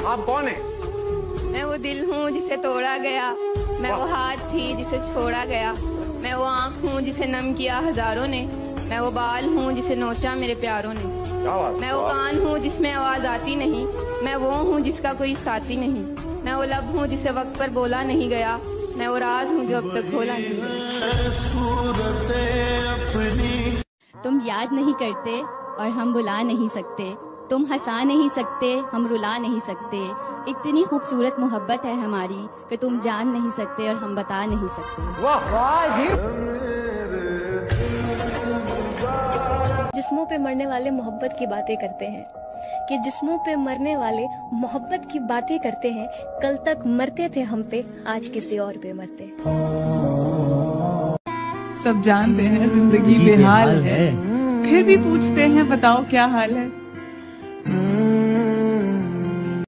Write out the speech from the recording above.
आप कौन है? मैं वो दिल हूँ जिसे तोड़ा गया, मैं वो हाथ थी जिसे छोड़ा गया, मैं वो आँख हूँ जिसे नम किया हजारों ने, मैं वो बाल हूँ जिसे नोचा मेरे प्यारों ने, मैं वो कान हूँ जिसमें आवाज आती नहीं, मैं वो हूँ जिसका कोई साथी नहीं, मैं वो लब हूँ जिसे वक्त पर बोला नहीं गया, मैं वो राज हूँ जो अब तक खोला नहीं गया। तुम याद नहीं करते और हम बुला नहीं सकते, तुम हंसा नहीं सकते, हम रुला नहीं सकते, इतनी खूबसूरत मोहब्बत है हमारी कि तुम जान नहीं सकते और हम बता नहीं सकते। वाह वाह जी। जिस्मों पे मरने वाले मोहब्बत की बातें करते हैं कि जिस्मों पे मरने वाले मोहब्बत की बातें करते हैं, कल तक मरते थे हम पे, आज किसी और पे मरते। सब जानते हैं जिंदगी बेहाल है, फिर भी पूछते हैं बताओ क्या हाल है।